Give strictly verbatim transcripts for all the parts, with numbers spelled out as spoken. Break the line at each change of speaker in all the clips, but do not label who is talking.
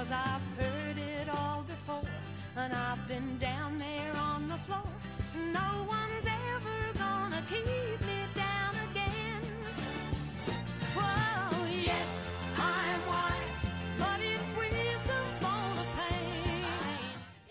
'cause I've heard it all before, and I've been down there on the floor. No one's ever gonna keep me down again. Whoa, yes, I'm wise, but it's wisdom for the pain.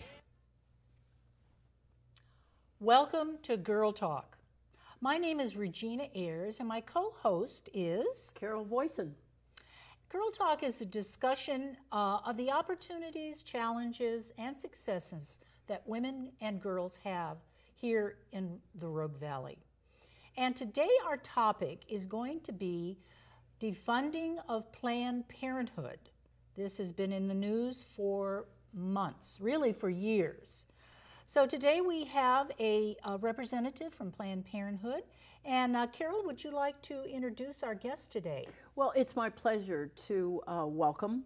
Welcome to Girl Talk. My name is Regina Ayars, and my co-host is
Carol Voisin.
Girl Talk is a discussion uh, of the opportunities, challenges, and successes that women and girls have here in the Rogue Valley. And today our topic is going to be defunding of Planned Parenthood. This has been in the news for months, really for years. So today we have a, a representative from Planned Parenthood. And uh, Carol, would you like to introduce our guest today?
Well, it's my pleasure to uh, welcome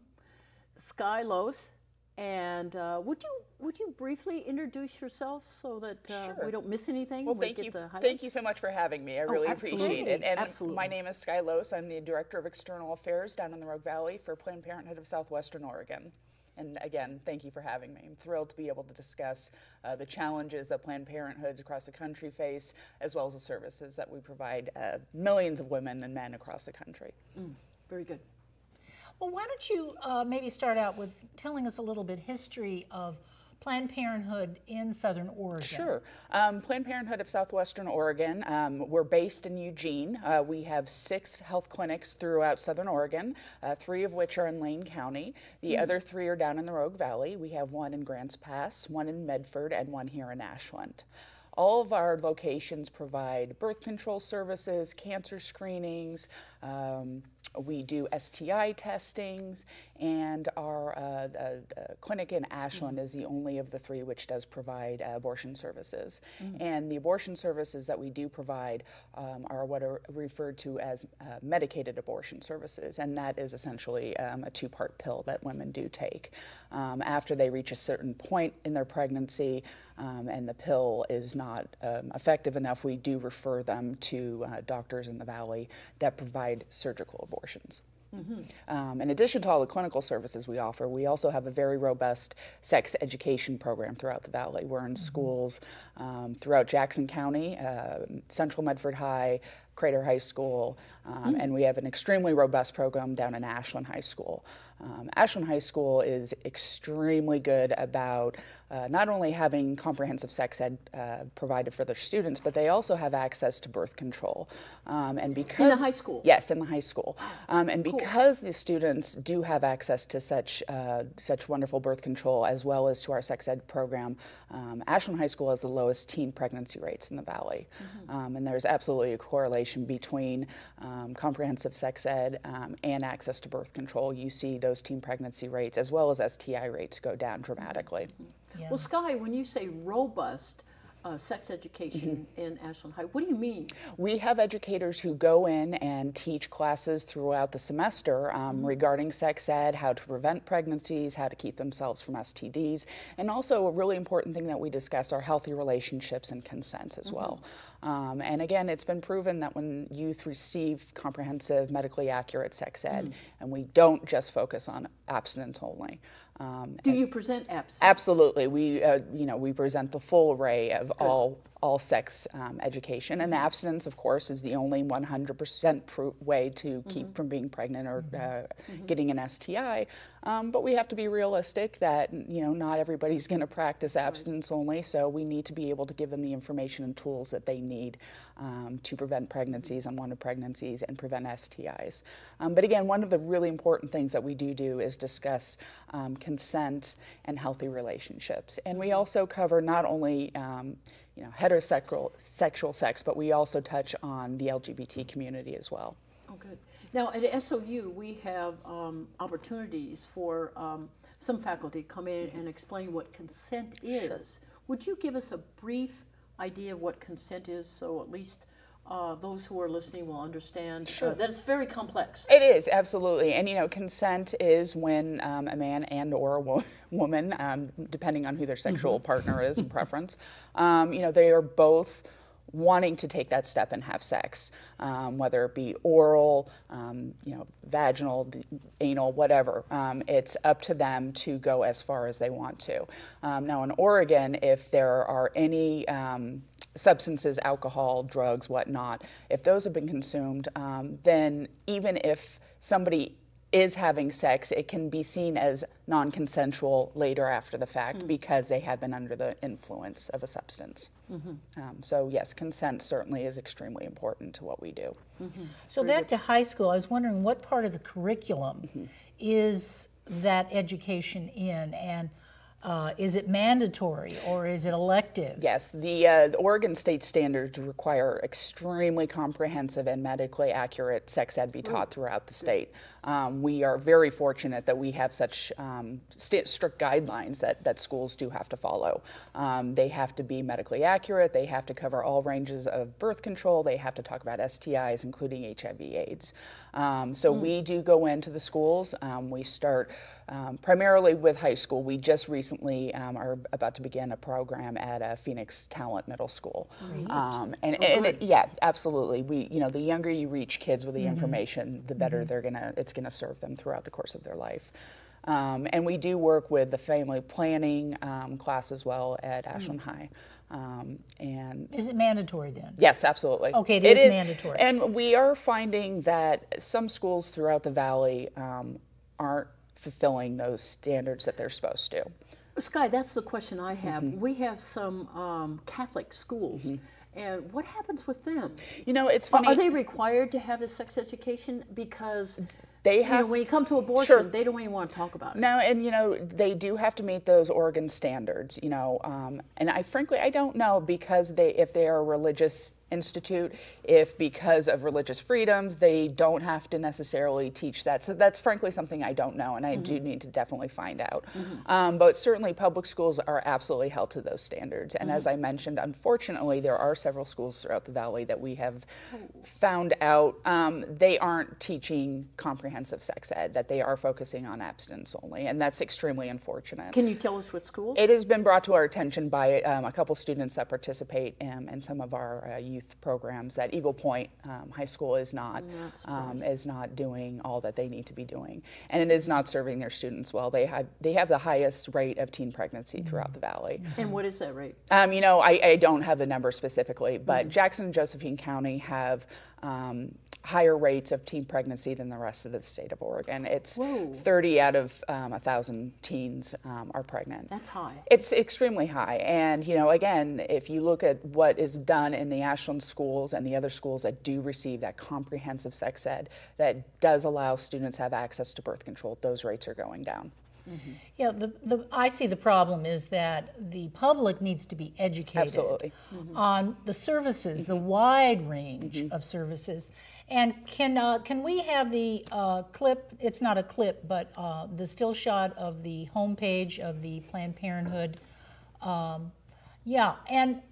Sky Loos. And uh, would you would you briefly introduce yourself so that uh,
Sure.
we don't miss anything?
Well,
we
thank
get
you.
the highlights?
Thank you so much for having me. I really
Oh,
appreciate it. And
absolutely.
my name is Sky Loos. I'm the Director of External Affairs down in the Rogue Valley for Planned Parenthood of Southwestern Oregon. And again, thank you for having me. I'm thrilled to be able to discuss uh, the challenges that Planned Parenthoods across the country face, as well as the services that we provide uh, millions of women and men across the country.
Mm, very good.
Well, why don't you uh, maybe start out with telling us a little bit history of Planned Parenthood in Southern Oregon.
Sure. Um, Planned Parenthood of Southwestern Oregon, um, we're based in Eugene. Uh, we have six health clinics throughout Southern Oregon, uh, three of which are in Lane County. The mm. other three are down in the Rogue Valley. We have one in Grants Pass, one in Medford, and one here in Ashland. All of our locations provide birth control services, cancer screenings, um, we do S T I testings, and our uh, uh, uh, clinic in Ashland mm-hmm. is the only of the three which does provide uh, abortion services. Mm-hmm. And the abortion services that we do provide um, are what are referred to as uh, medicated abortion services, and that is essentially um, a two-part pill that women do take. Um, after they reach a certain point in their pregnancy um, and the pill is not um, effective enough, we do refer them to uh, doctors in the Valley that provide surgical abortions. Mm-hmm. Um, in addition to all the clinical services we offer, we also have a very robust sex education program throughout the Valley. We're in mm-hmm. schools um, throughout Jackson County, uh, Central Medford High, Crater High School, um, mm-hmm. and we have an extremely robust program down in Ashland High School. Um, Ashland High School is extremely good about uh, not only having comprehensive sex ed uh, provided for their students, but they also have access to birth control. Um, and because
in the high school?
Yes, in the high school. Um, and
cool.
because the students do have access to such uh, such wonderful birth control, as well as to our sex ed program, um, Ashland High School has the lowest teen pregnancy rates in the Valley. Mm-hmm. um, and there's absolutely a correlation between um, comprehensive sex ed um, and access to birth control. You see those teen pregnancy rates as well as S T I rates go down dramatically.
Yeah. Well, Sky, when you say robust uh, sex education mm-hmm. in Ashland High, what do you mean?
We have educators who go in and teach classes throughout the semester um, mm-hmm. regarding sex ed, how to prevent pregnancies, how to keep themselves from S T Ds, and also a really important thing that we discuss are healthy relationships and consent as mm-hmm. well. Um, and again, it's been proven that when youth receive comprehensive, medically accurate sex ed, mm. and we don't just focus on abstinence only. Um,
Do you present abstinence?
Absolutely. We, uh, you know, we present the full array of Good. all all sex um, education, and abstinence, of course, is the only one hundred percent pro- way to keep mm-hmm. from being pregnant or uh, mm-hmm. getting an S T I. Um, but we have to be realistic that, you know, not everybody's going to practice abstinence right. only, so we need to be able to give them the information and tools that they need um, to prevent pregnancies, unwanted pregnancies, and prevent S T Is. Um, but again, one of the really important things that we do do is discuss um, consent and healthy relationships. And we also cover not only um, you know, heterosexual sexual sex, but we also touch on the L G B T community as well.
Oh, good. Now, at S O U, we have um, opportunities for um, some faculty come in and explain what consent is. Sure. Would you give us a brief idea of what consent is, so at least uh, those who are listening will understand
sure.
uh, that it's very complex?
It is, absolutely. And, you know, consent is when um, a man and or a wo- woman, um, depending on who their sexual mm-hmm. partner is and preference, um, you know, they are both wanting to take that step and have sex, um, whether it be oral, um, you know, vaginal, anal, whatever. Um, it's up to them to go as far as they want to. Um, now in Oregon, if there are any um, substances, alcohol, drugs, whatnot, if those have been consumed, um, then even if somebody is having sex, it can be seen as non-consensual later after the fact mm. because they have been under the influence of a substance. Mm-hmm. um, so yes, consent certainly is extremely important to what we do.
Mm-hmm. So back to high school, I was wondering what part of the curriculum mm-hmm. is that education in, and Uh, is it mandatory or is it elective?
Yes, the, uh, the Oregon state standards require extremely comprehensive and medically accurate sex ed be taught throughout the state. Um, we are very fortunate that we have such um, st strict guidelines that, that schools do have to follow. Um, they have to be medically accurate, they have to cover all ranges of birth control, they have to talk about S T Is, including H I V AIDS. Um, so mm. we do go into the schools. Um, we start um, primarily with high school. We just recently um, are about to begin a program at uh, Phoenix Talent Middle School. Um, and
oh,
and it, yeah, absolutely. We, you know, the younger you reach kids with the mm-hmm. information, the better mm-hmm. they're gonna. It's gonna serve them throughout the course of their life. Um, and we do work with the family planning um, class as well at Ashland mm. High. Um, and
is it mandatory then?
Yes, absolutely.
Okay, it,
it
is,
is
mandatory.
And we are finding that some schools throughout the valley um, aren't fulfilling those standards that they're supposed to.
Sky, that's the question I have.
Mm-hmm.
We have some um, Catholic schools. Mm-hmm. And what happens with them?
You know, it's funny.
Are they required to have this sex education? Because
they have,
you know, when you come to abortion,
sure.
they don't even want to talk about it.
No, and you know, they do have to meet those Oregon standards. You know, um, and I frankly I don't know because they if they are a religious institute, if because of religious freedoms they don't have to necessarily teach that. So that's frankly something I don't know, and I mm-hmm. do need to definitely find out. Mm-hmm. um, but certainly public schools are absolutely held to those standards. And mm-hmm. as I mentioned, unfortunately, there are several schools throughout the valley that we have found out um, they aren't teaching comprehensive sex ed, that they are focusing on abstinence only, and that's extremely unfortunate.
Can you tell us what schools?
It has been brought to our attention by um, a couple students that participate in, in some of our uh, youth programs that Eagle Point um, High School is not, not um, is not doing all that they need to be doing, and it is not serving their students well. They have they have the highest rate of teen pregnancy throughout the valley.
And what is that rate?
Um, you know, I, I don't have the number specifically, but mm-hmm. Jackson and Josephine County have um, higher rates of teen pregnancy than the rest of the state of Oregon. It's Whoa. thirty out of um, one thousand teens um, are pregnant.
That's high.
It's extremely high. And, you know, again, if you look at what is done in the Ashland schools and the other schools that do receive that comprehensive sex ed, that does allow students to have access to birth control, those rates are going down.
Mm-hmm. Yeah, the, the, I see the problem is that the public needs to be educated
Absolutely. Mm-hmm.
on the services, mm-hmm. the wide range
mm-hmm.
of services. And can uh, can we have the uh, clip, it's not a clip, but uh, the still shot of the homepage of the Planned Parenthood? Um, yeah, and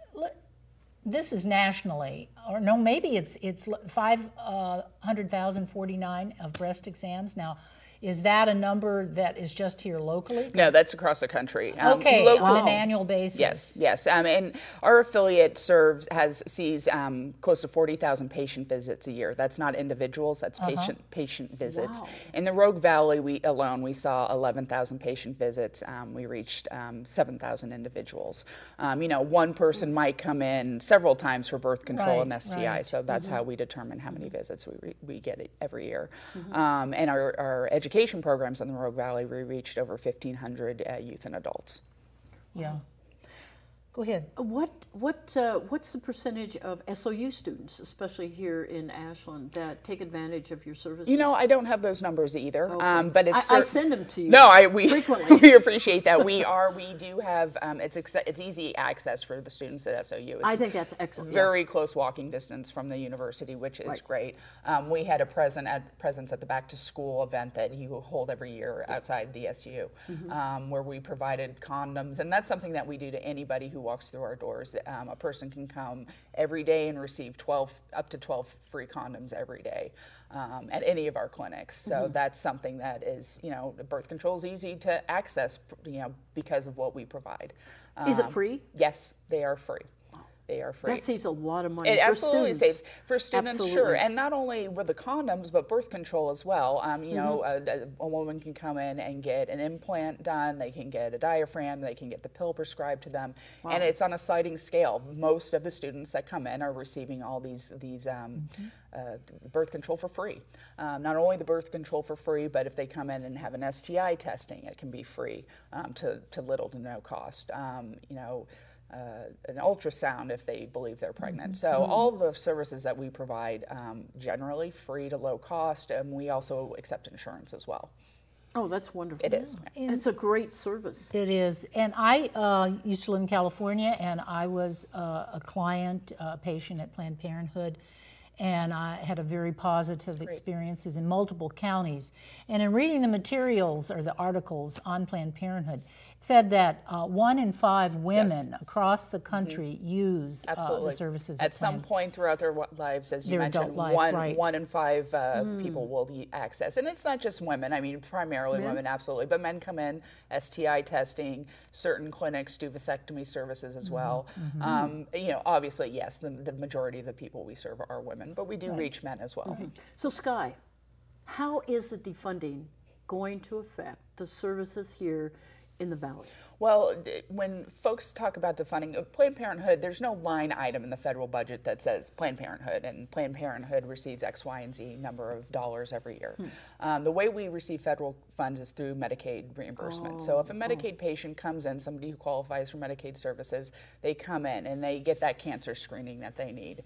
this is nationally, or no, maybe it's, it's five hundred thousand forty-nine of breast exams. Now, is that a number that is just here locally?
No, that's across the country.
Um, okay, local, on an annual basis.
Yes, yes. Um, and our affiliate serves has sees um, close to forty thousand patient visits a year. That's not individuals. That's uh-huh. patient patient visits.
Wow.
In the Rogue Valley, we alone we saw eleven thousand patient visits. Um, we reached um, seven thousand individuals. Um, you know, one person might come in several times for birth control
right,
and S T I.
Right.
So that's
mm-hmm.
how we determine how many visits we re we get every year.
Mm-hmm.
um, and our our education Education programs in the Rogue Valley, we reached over fifteen hundred uh, youth and adults.
Yeah. Go ahead.
What what uh, what's the percentage of S O U students, especially here in Ashland, that take advantage of your services?
You know, I don't have those numbers either.
Okay.
Um, but it's
I, I send them to you.
No, I we
frequently.
we appreciate that. We are we do have um, it's it's easy access for the students at S O U. It's
I think that's excellent.
Very
yeah.
close walking distance from the university, which is
right.
great. Um, we had a present at presence at the back to school event that you hold every year outside the S U, mm-hmm. um, where we provided condoms, and that's something that we do to anybody who walks through our doors. Um, a person can come every day and receive twelve up to twelve free condoms every day um, at any of our clinics. So mm-hmm. that's something that is, you know, birth control is easy to access, you know, because of what we provide. Um,
is it free?
Yes, they are free. They are free.
That saves a lot of money
It
for
absolutely
students.
saves for students,
Absolutely.
sure, and not only with the condoms, but birth control as well. Um, you know,
Mm-hmm.
a, a woman can come in and get an implant done. They can get a diaphragm. They can get the pill prescribed to them,
Wow.
and it's on a sliding scale. Most of the students that come in are receiving all these these um,
Mm-hmm.
uh, birth control for free. Um, not only the birth control for free, but if they come in and have an S T I testing, it can be free um, to to little to no cost. Um, you know. Uh, an ultrasound if they believe they're pregnant. So all the services that we provide um, generally free to low cost, and we also accept insurance as well.
Oh, that's wonderful.
It is.
It's a great service.
It is. And I uh, used to live in California, and I was uh, a client, a patient at Planned Parenthood, and I had a very positive experiences in multiple counties. And in reading the materials or the articles on Planned Parenthood, it said that uh, one in five women
Yes.
across the country mm-hmm. use
Absolutely.
Uh, the services
at some
Planned.
point throughout their wa- lives, as you
Their
mentioned,
adult life,
one
right.
one in five uh, mm. people will y- access, and it's not just women. I mean, primarily
Men?
women, absolutely, but men come in, S T I testing. Certain clinics do vasectomy services as well.
Mm-hmm.
Um, you know, obviously, yes, the, the majority of the people we serve are women, but we do
Right.
reach men as well.
Mm-hmm. So, Sky, how is the defunding going to affect the services here in the Valley?
Well, th- when folks talk about defunding, uh, Planned Parenthood, there's no line item in the federal budget that says Planned Parenthood, and Planned Parenthood receives X, Y, and Z number of dollars every year. Hmm. Um, the way we receive federal funds is through Medicaid reimbursement.
Oh,
so if a Medicaid oh. patient comes in, somebody who qualifies for Medicaid services, they come in and they get that cancer screening that they need.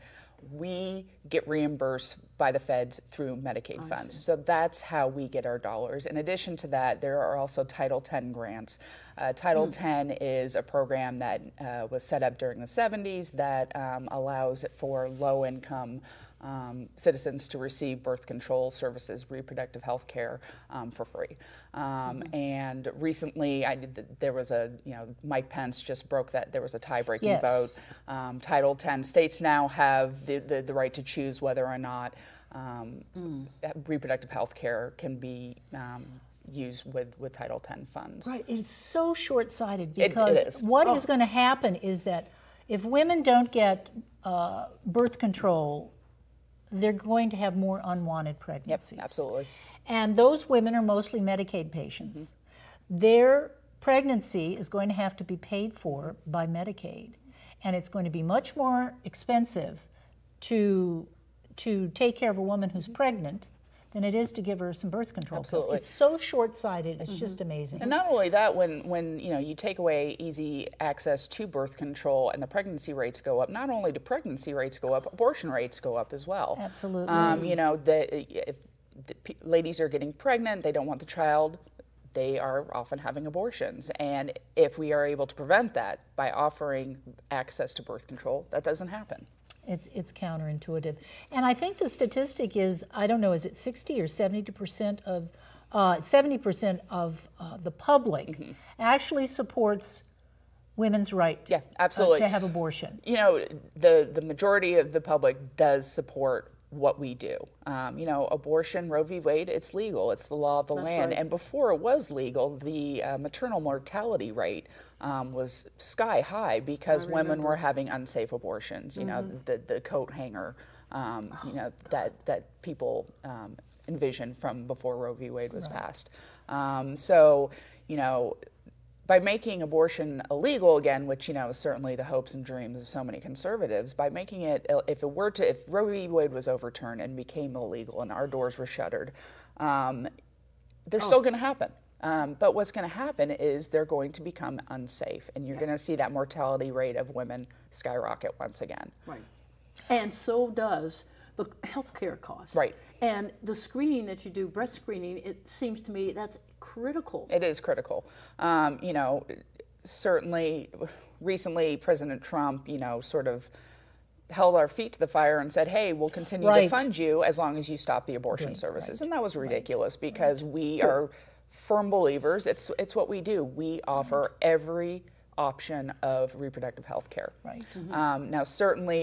We get reimbursed by the feds through Medicaid I funds. See. So that's how we get our dollars. In addition to that, there are also Title ten grants. Uh, Title mm. ten is a program that uh, was set up during the seventies that um, allows for low-income um, citizens to receive birth control services, reproductive health care um, for free. Um, mm-hmm. And recently, I did the, there was a, you know, Mike Pence just broke that, there was a tie-breaking
yes.
vote. Um, Title ten, states now have the, the, the right to choose whether or not um, mm. reproductive health care can be um, used with, with Title ten funds.
Right, it's so short-sighted
It-
because
it is.
what
Oh.
is going to happen is that if women don't get uh, birth control, they're going to have more unwanted pregnancies.
Yep, absolutely.
And those women are mostly Medicaid patients. Mm-hmm. Their pregnancy is going to have to be paid for by Medicaid, and it's going to be much more expensive to to take care of a woman who's pregnant than it is to give her some birth control.
Absolutely.
It's so short-sighted. It's mm-hmm. just amazing.
And not only that, when, when you know you take away easy access to birth control and the pregnancy rates go up, not only do pregnancy rates go up, abortion rates go up as well.
Absolutely.
Um, you know, the, if the p- ladies are getting pregnant, they don't want the child, they are often having abortions. And if we are able to prevent that by offering access to birth control, that doesn't happen.
It's it's counterintuitive, and I think the statistic is, I don't know, is it sixty or seventy percent of uh, seventy percent of uh, the public mm-hmm. actually supports women's right
yeah, absolutely.
Uh, to have abortion.
You know, the the majority of the public does support what we do. Um, you know, abortion, Roe v. Wade, it's legal. It's the law of the
That's
land.
right.
And before it was legal, the uh, maternal mortality rate um, was sky high because women were having unsafe abortions. You mm-hmm. know, the the coat hanger. Um, oh, you know God. that that people um, envisioned from before Roe v. Wade was right. passed. Um, so, you know, by making abortion illegal again, which, you know, is certainly the hopes and dreams of so many conservatives, by making it, if it were to, if Roe v. Wade was overturned and became illegal and our doors were shuttered, um, they're oh. still going to happen. Um, but what's going to happen is they're going to become unsafe, and you're yeah. going to see that mortality rate of women skyrocket once again.
Right. And so does the healthcare costs.
Right.
And the screening that you do, breast screening, it seems to me that's critical.
It is critical. Um, you know, certainly recently President Trump, you know, sort of held our feet to the fire and said, hey, we'll continue
right.
to fund you as long as you stop the abortion
right.
services.
Right.
And that was ridiculous
right.
because
right.
we are firm believers. It's, it's what we do. We offer right. every option of reproductive health care.
Right.
Mm-hmm. Um, now, certainly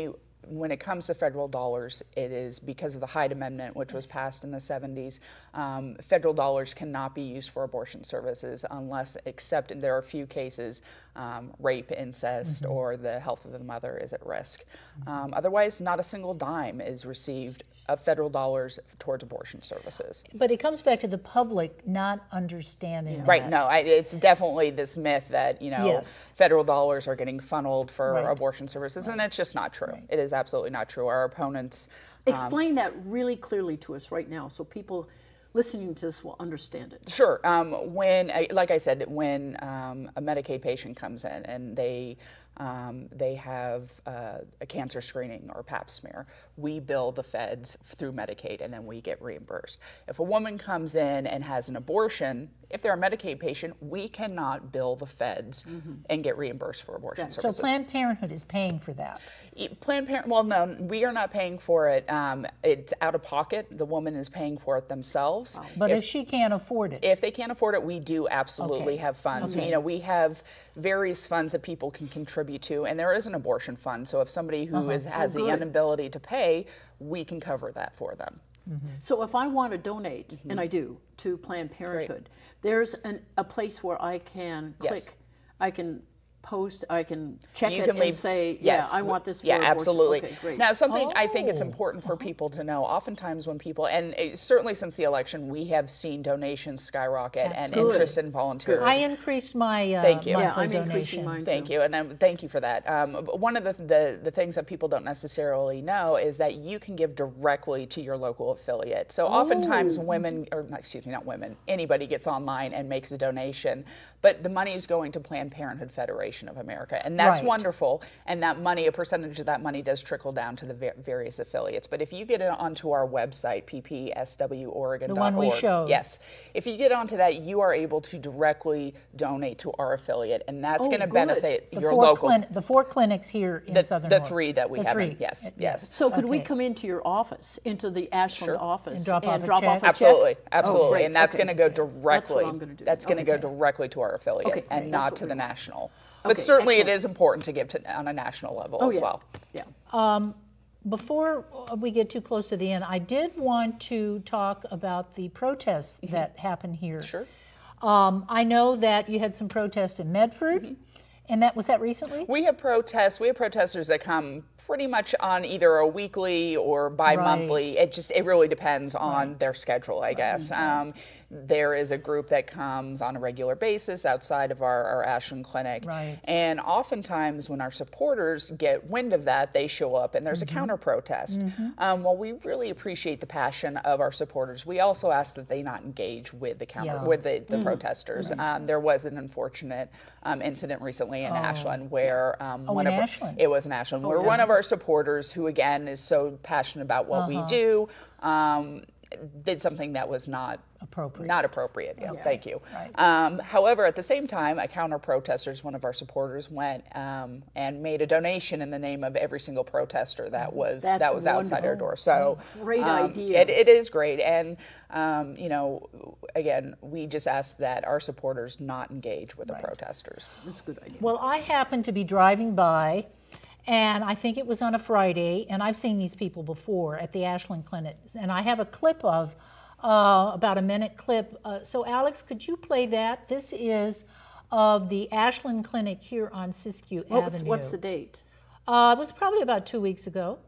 when it comes to federal dollars, it is because of the Hyde Amendment, which was passed in the seventies. Um, federal dollars cannot be used for abortion services unless, except in there are a few cases, um, rape, incest, mm-hmm. or the health of the mother is at risk. Mm-hmm. um, otherwise, not a single dime is received of federal dollars towards abortion services.
But it comes back to the public not understanding that.
Right, no, I, it's definitely this myth that, you know,
yes.
federal dollars are getting funneled for
right.
abortion services, right. and it's just not true.
Right.
It is absolutely not true. Our opponents... Um,
Explain that really clearly to us right now so people listening to this will understand it.
Sure. Um, when, like I said, when um, a Medicaid patient comes in and they um, they have uh, a cancer screening or pap smear, we bill the feds through Medicaid and then we get reimbursed. If a woman comes in and has an abortion, if they're a Medicaid patient, we cannot bill the feds mm-hmm. and get reimbursed for abortion
yeah.
services.
So Planned Parenthood is paying for that?
Planned Parenthood, well, no, we are not paying for it. Um, it's out of pocket. The woman is paying for it themselves.
Wow. But if, if she can't afford it?
If they can't afford it, we do absolutely
okay.
have funds.
Okay.
You know, we have various funds that people can contribute to, and there is an abortion fund. So if somebody who uh-huh. is, has oh, the inability to pay, we can cover that for them.
Mm-hmm. So if I want to donate, mm-hmm. and I do, to Planned Parenthood, Great. there's an, a place where I can click,
yes.
I can post, I can check
you
it
can leave,
and say,
yes.
yeah, I want this for
Yeah,
abortion.
absolutely.
Okay, great.
Now, something
oh.
I think it's important for people to know, oftentimes when people, and it, certainly since the election, we have seen donations skyrocket
That's
and
good.
interest in volunteers.
I increased my uh,
thank you.
monthly
Yeah, I'm
donation.
increasing mine
Thank
too.
you, and um, thank you for that. Um, one of the, the, the things that people don't necessarily know is that you can give directly to your local affiliate. So oftentimes
Ooh.
women, or excuse me, not women, anybody gets online and makes a donation, but the money is going to Planned Parenthood Federation of America, and that's
right.
wonderful. And that money, a percentage of that money does trickle down to the va- various affiliates. But if you get it onto our website, p p s w oregon dot org,
the one we showed.
Yes, if you get onto that, you are able to directly donate to our affiliate, and that's
Oh,
going to
good.
benefit
The
your
four
local.
clin- the four clinics here in
the,
Southern
the
Oregon.
three that we
the
have.
Three.
In, yes,
Uh,
yes.
So could we
Okay.
come into your office, into the Ashland
Sure.
office,
And drop off a
drop
check?
off a
Absolutely,
check?
absolutely,
Oh, great.
and that's
Okay.
going to go directly.
I'm gonna do.
That's going to
Okay.
go directly to our affiliate,
Okay,
and
great.
not
That's
to
what
the
we want.
national. But
Okay,
certainly,
excellent.
it is important to give to, on a national level
Oh
as
yeah,
well.
yeah.
Before we get too close to the end, I did want to talk about the protests mm-hmm. that happened here.
Sure.
Um, I know that you had some protests in Medford, mm-hmm. and that was that recently?
We have protests. We have protesters that come pretty much on either a weekly or bi-monthly.
Right.
It just it really depends on
right.
their schedule, I guess.
Right.
Um, there is a group that comes on a regular basis outside of our, our Ashland clinic.
Right.
And oftentimes when our supporters get wind of that, they show up and there's mm-hmm. a counter protest. Mm-hmm. Um, well, we really appreciate the passion of our supporters. We also ask that they not engage with the counter
Yeah.
with the, the
Mm-hmm.
protesters.
Right.
Um, there was an unfortunate um, incident recently in
Oh.
Ashland where um,
Oh,
one
in
of our,
Ashland?
it was in Ashland
Oh,
where
yeah.
one of our supporters, who again is so passionate about what
Uh-huh.
we do, um, did something that was not
Appropriate.
Not appropriate. Yeah,
Yeah.
thank you.
Right.
Um, however, at the same time, a counter protesters, one of our supporters, went um, and made a donation in the name of every single protester that was
That's
that was outside our
wonderful.
door. So
Great
um,
idea.
It, it is great, and um, you know, again, we just ask that our supporters not engage with
Right.
the protesters.
That's a good idea.
Well, I happened to be driving by, and I think it was on a Friday, and I've seen these people before at the Ashland Clinic, and I have a clip of, uh, about a minute clip. Uh, so Alex, could you play that? This is of the Ashland Clinic here on Siskiyou
What was,
Avenue.
what's the date?
Uh, it was probably about two weeks ago.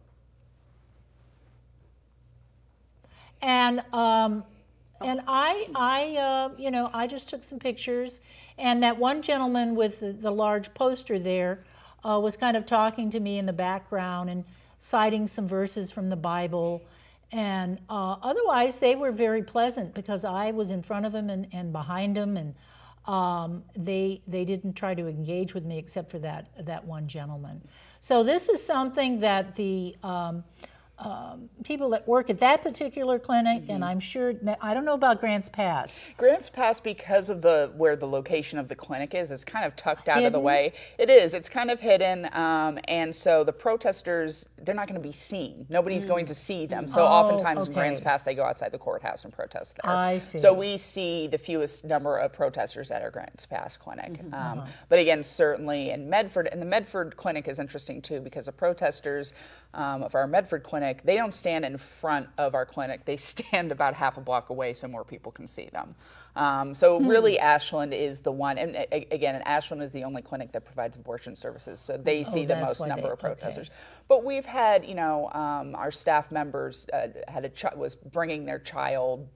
And um, and I, I uh, you know, I just took some pictures, and that one gentleman with the, the large poster there uh, was kind of talking to me in the background and citing some verses from the Bible. And uh, otherwise, they were very pleasant because I was in front of them and, and behind them, and um, they they didn't try to engage with me except for that that one gentleman. So this is something that the um, um, people that work at that particular clinic, mm-hmm. and I'm sure, I don't know about Grants Pass.
Grants Pass, because of the where the location of the clinic is, it's kind of tucked out
hidden?
of the way. It is. It's kind of hidden, um, and so the protesters, they're not going to be seen. Nobody's mm. going to see them. So
oh,
oftentimes
okay.
in Grants Pass, they go outside the courthouse and protest there.
I see.
So we see the fewest number of protesters at our Grants Pass clinic. Mm-hmm. um, uh-huh. But again, certainly in Medford, and the Medford clinic is interesting too, because the protesters um, of our Medford clinic, they don't stand in front of our clinic. They stand about half a block away so more people can see them. Um, so hmm. really Ashland is the one, and a, again, and Ashland is the only clinic that provides abortion services, so they see oh, the most number they, of protesters. Okay. But we've had, you know, um, our staff members uh, had a ch- was bringing their child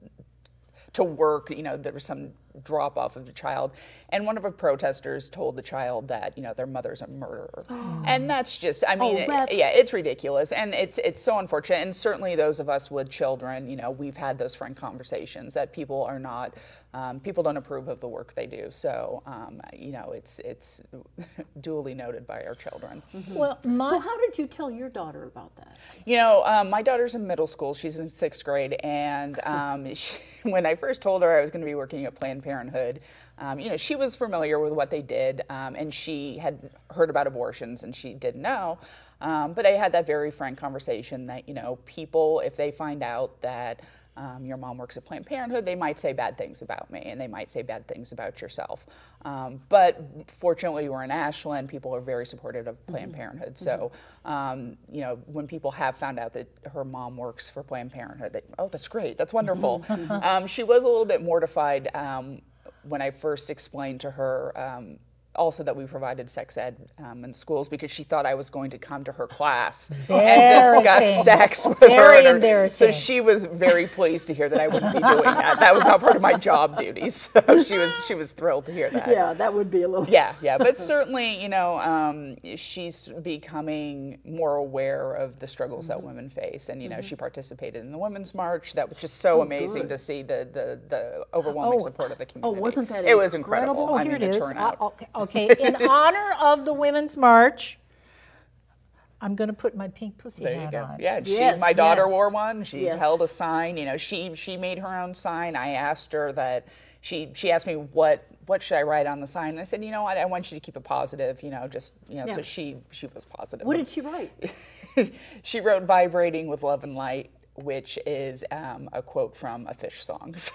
to work. You know, there was some drop off of the child, and one of the protesters told the child that, you know, their mother's a murderer. Oh. And that's just, I mean, oh, it, yeah, it's ridiculous, and it's it's so unfortunate. And certainly those of us with children, you know, we've had those frank conversations that people are not, um, people don't approve of the work they do. So, um, you know, it's it's duly noted by our children.
Mm-hmm. Well, my, so how did you tell your daughter about that?
You know, um, my daughter's in middle school. She's in sixth grade, and um, she, when I first told her I was going to be working at Planned Parenthood, um, you know, she was familiar with what they did, um, and she had heard about abortions, and she didn't know. Um, but I had that very frank conversation that, you know, people, if they find out that um, your mom works at Planned Parenthood, they might say bad things about me, and they might say bad things about yourself. Um, but fortunately, we're in Ashland. People are very supportive of Planned mm-hmm. Parenthood. So, um, you know, when people have found out that her mom works for Planned Parenthood, they, oh, that's great. That's wonderful. um, she was a little bit mortified um, when I first explained to her um, also that we provided sex ed um, in schools, because she thought I was going to come to her class and discuss sex with
very
her.
Embarrassing.
So she was very pleased to hear that I wouldn't be doing that. That was not part of my job duties. So she was she was thrilled to hear that.
Yeah, that would be a little.
Yeah, yeah, but certainly, you know, um, she's becoming more aware of the struggles mm-hmm. that women face, and you know, mm-hmm. she participated in the Women's March. That was just so oh, amazing good. to see the the, the overwhelming
oh,
support of the community.
Oh, wasn't that
it was
incredible?
incredible.
Oh,
I
here
mean,
it
the
is.
turnout.
Uh, okay. Okay, in honor of the Women's March, I'm going to put my pink pussy
there
hat
you go.
on.
Yeah, she,
yes,
my daughter
yes.
wore one. She
yes.
held a sign. You know, she she made her own sign. I asked her that. She she asked me what what should I write on the sign. And I said, you know what, I want you to keep it positive. You know, just you know.
Yeah.
So she she was positive.
What did she write?
She wrote "Vibrating with Love and Light," which is um, a quote from a Fish song. So,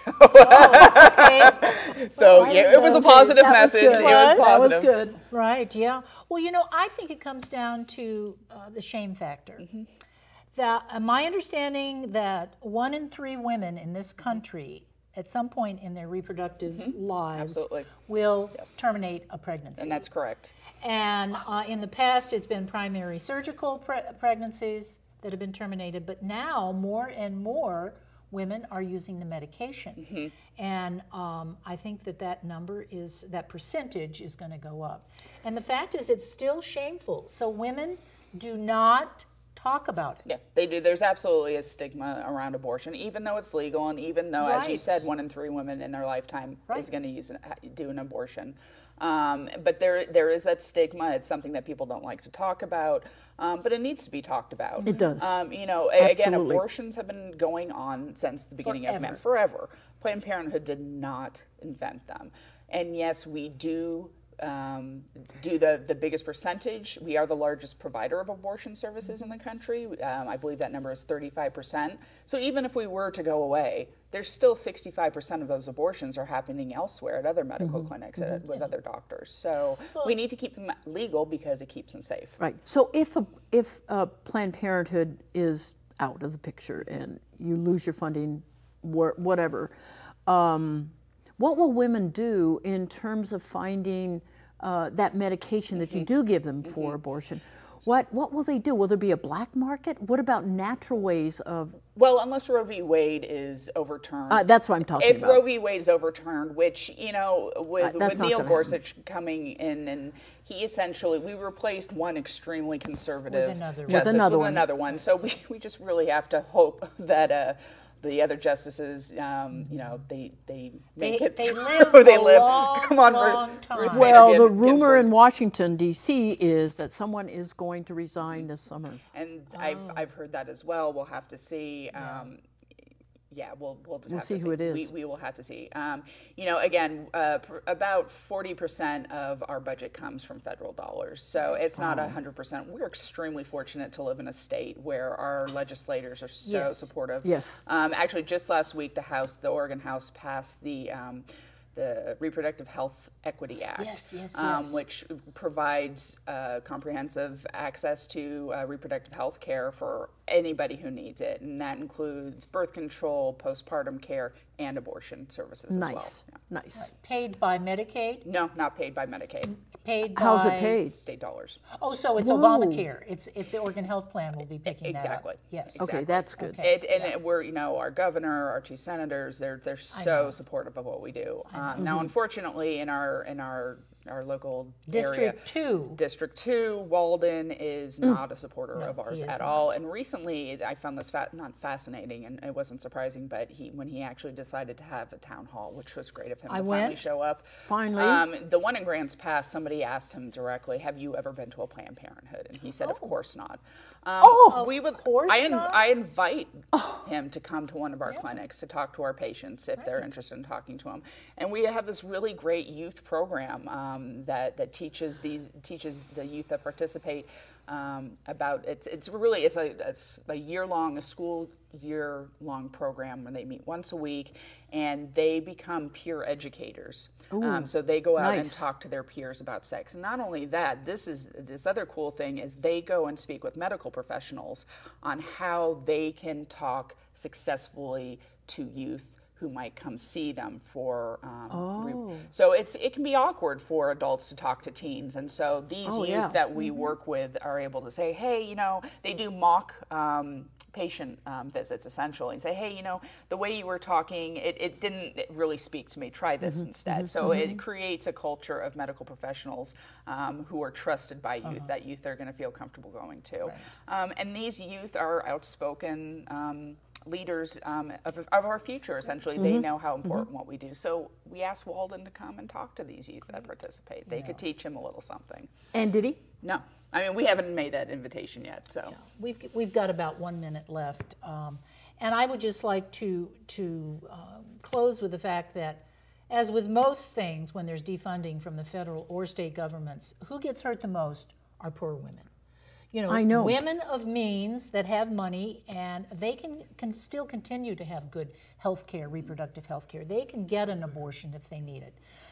oh, okay.
so
oh,
yeah, it was a positive
that
message.
Was
it was positive.
That was good.
Right, yeah. Well, you know, I think it comes down to uh, the shame factor. Mm-hmm. That uh, my understanding that one in three women in this country at some point in their reproductive mm-hmm. lives
Absolutely.
will
yes.
terminate a pregnancy.
And that's correct.
And uh, in the past, it's been primary surgical pre- pregnancies that have been terminated, but now more and more women are using the medication. Mm-hmm. And um, I think that that number is, that percentage is going to go up. And the fact is, it's still shameful. So women do not talk about it.
Yeah, they do. There's absolutely a stigma around abortion, even though it's legal, and even though,
right.
as you said, one in three women in their lifetime
right.
is going to use an, do an abortion. Um, but there, there is that stigma. It's something that people don't like to talk about, um, but it needs to be talked about.
It does.
Um, you know,
Absolutely.
again, abortions have been going on since the beginning
Forever.
of man, forever. Planned Parenthood did not invent them, and yes, we do. Um, do the, the biggest percentage. We are the largest provider of abortion services in the country. Um, I believe that number is thirty-five percent. So even if we were to go away, there's still sixty-five percent of those abortions are happening elsewhere at other medical mm-hmm. clinics mm-hmm. at, with yeah. other doctors. So well, we need to keep them legal because it keeps them safe.
Right. So if a, if a Planned Parenthood is out of the picture and you lose your funding, whatever, um, what will women do in terms of finding uh, that medication that you do give them for mm-hmm. abortion? What what will they do? Will there be a black market? What about natural ways of?
Well, unless Roe v. Wade is overturned.
Uh, that's what I'm talking
if
about.
If Roe v. Wade is overturned, which, you know, with,
uh,
with Neil Gorsuch happen. coming in, and he essentially, we replaced one extremely conservative
with another
justice
with another
with
one.
another one. So we, we just really have to hope that uh, the other justices, um, you know, they they make
They-
it.
they
through.
live
they
a
live.
long,
Come on,
long
Ruth,
time.
Ruth Bader
Well, the
Gin-
rumor
Ginsburg.
in Washington, D C is that someone is going to resign this summer.
And I've I've heard that as well. We'll have to see. Um, yeah, we'll we'll just
We'll
have
see
to
who it is.
We, we will have to see. Um, you know, again, uh, pr- about forty percent of our budget comes from federal dollars, so it's not a hundred percent. We're extremely fortunate to live in a state where our legislators are so
Yes.
supportive.
Yes.
Um, actually, just last week, the House, the Oregon House, passed the. Um, the Reproductive Health Equity Act,
Yes, yes,
um,
yes.
which provides uh, comprehensive access to uh, reproductive health care for anybody who needs it, and that includes birth control, postpartum care, and abortion services
Nice,
as well. Yeah.
nice.
Paid by Medicaid,
No, not paid by Medicaid,
paid by...
How's it paid?
state dollars.
Oh, so it's
Whoa.
Obamacare. It's if the Oregon Health Plan will be picking
Exactly.
that up. Yes.
Okay,
Exactly.
that's good.
Okay.
It, and it, we're, you know, our governor, our two senators, they're they're so supportive of what we do. Um, now, unfortunately, in our in our our local area,
District two.
District two, Walden is not a supporter of ours
he is
at
not.
all. And recently, I found this fa- not fascinating, and it wasn't surprising, but he when he actually decided to have a town hall, which was great of him
I
to finally
went.
show up.
Finally.
Um, the one in Grants Pass, somebody asked him directly, "Have you ever been to a Planned Parenthood?" And he said, "Of course not." Um,
Oh,
we would.
of course
I, in-
not?
I invite him to come to one of our clinics to talk to our patients if they're interested in talking to him. And we have this really great youth program um, that that teaches these teaches the youth that participate um, about it's it's really it's a, it's a year long a school year long program where they meet once a week and they become peer educators. Um, so they go out and
nice.
talk to their peers about sex. And not only that, this is this other cool thing is they go and speak with medical professionals on how they can talk successfully to youth who might come see them for um, re-
Oh.
so it's it can be awkward for adults to talk to teens, and so these
Oh,
youth
yeah.
that we work with are able to say, hey, you know, they do mock um, patient um, visits essentially, and say, hey, you know, the way you were talking, it, it didn't really speak to me. Try this instead. So it creates a culture of medical professionals um, who are trusted by youth. That youth are going to feel comfortable going to, um, and these youth are outspoken. Um, leaders um, of, of our future, essentially. They know how important what we do. So we asked Walden to come and talk to these youth that participate. They could teach him a little something.
And did he?
No, I mean, we haven't made that invitation yet, so.
We've, we've got about one minute left. Um, and I would just like to, to um, close with the fact that, as with most things when there's defunding from the federal or state governments, who gets hurt the most are poor women. You know,
I know.
women of means that have money, and they can, can still continue to have good health care, reproductive health care. They can get an abortion if they need it.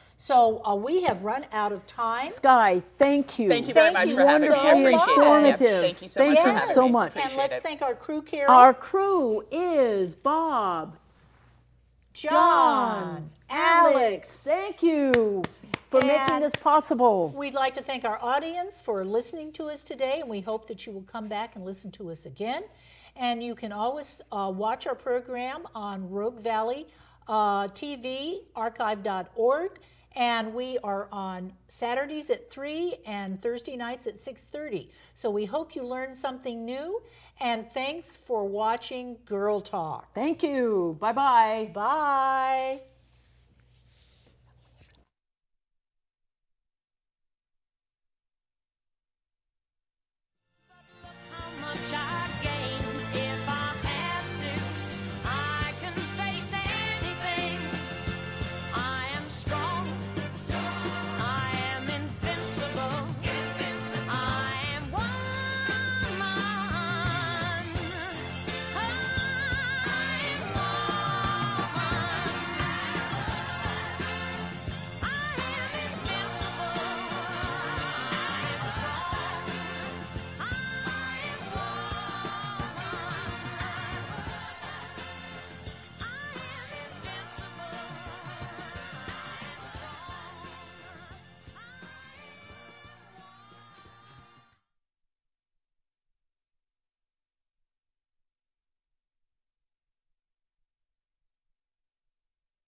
So uh, we have run out of time.
Sky, thank you.
Thank you very
Thank
much
you
for having me. I
so
appreciate
much.
it.
Informative.
Yep, Thank you so
Thank
much for
you
having
so
me.
much.
Appreciate
And let's
it.
thank our crew, Carol,
Our crew is Bob,
John,
John,
Alex.
Thank you for making
And
this possible.
We'd like to thank our audience for listening to us today, and we hope that you will come back and listen to us again. And you can always uh, watch our program on Rogue Valley uh, T V, archive dot org, and we are on Saturdays at three and Thursday nights at six thirty. So we hope you learned something new, and thanks for watching Girl Talk.
Thank you. Bye-bye.
Bye.